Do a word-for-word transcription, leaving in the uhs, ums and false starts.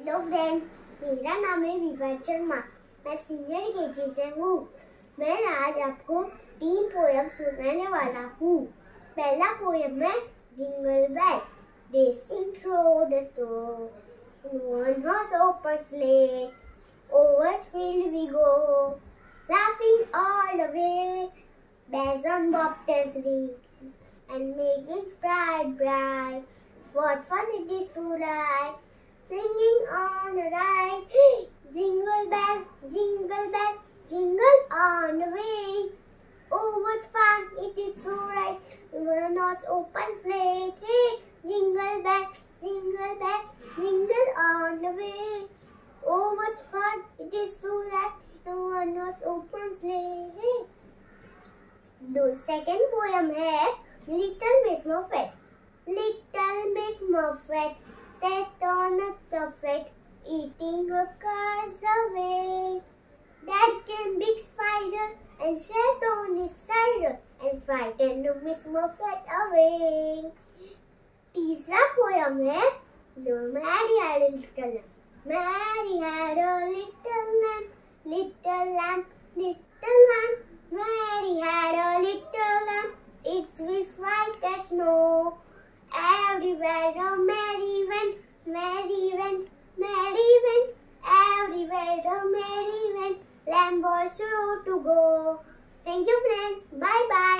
Hello friend, मेरा नाम है विवाद शर्मा। मैं सीनियर केजी से हूँ। मैं आज आपको तीन पोयम सुनाने वाला हूँ। पहला पोयम है jingle bell. Racing through the snow, in one horse open sleigh, over field we go, laughing all the way. Bells on bobtails ring, and making bright, bright. What fun it is to ride, singing on a ride. Jingle bell, jingle bell, jingle on the way. Oh, what fun it is to ride, one horse open sleigh. Hey, jingle bell, jingle bell, jingle on the way. Oh, what fun it is to ride, one horse open sleigh. Hey. The second poem है Little Miss Muffet. Little Miss Muffet sat on a tuffet, eating her cards away. That came big spider and sat on his side and frightened Miss Muffet away. तीसरा poem है Mary had a little lamb. Mary had a little lamb, little lamb, little lamb. Mary had a little lamb, its was white as snow. Everywhere a Mary went, Mary went, Mary went. Everywhere a Mary went, lamb was sure to go. Thank you friends. Bye bye.